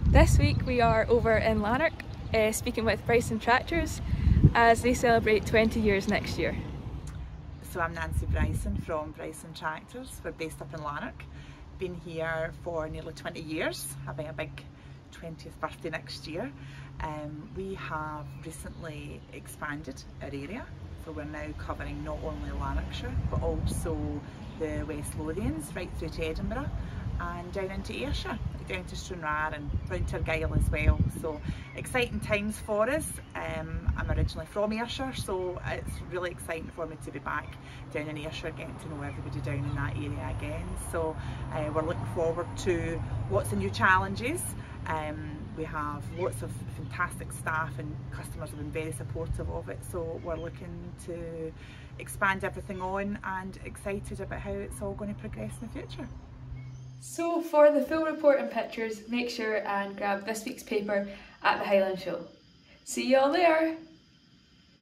This week we are over in Lanark speaking with Bryson Tractors as they celebrate 20 years next year. So I'm Nancy Bryson from Bryson Tractors. We're based up in Lanark. Been here for nearly 20 years, having a big 20th birthday next year. We have recently expanded our area, so we're now covering not only Lanarkshire but also the West Lothians right through to Edinburgh and down into Ayrshire, down to Stranraer and round to Argyll as well. So exciting times for us. I'm originally from Ayrshire, so it's really exciting for me to be back down in Ayrshire, getting to know everybody down in that area again. So we're looking forward to lots of new challenges. We have lots of fantastic staff and customers have been very supportive of it, so we're looking to expand everything on and excited about how it's all going to progress in the future. So for the full report and pictures, make sure and grab this week's paper at the Highland Show. See you all there!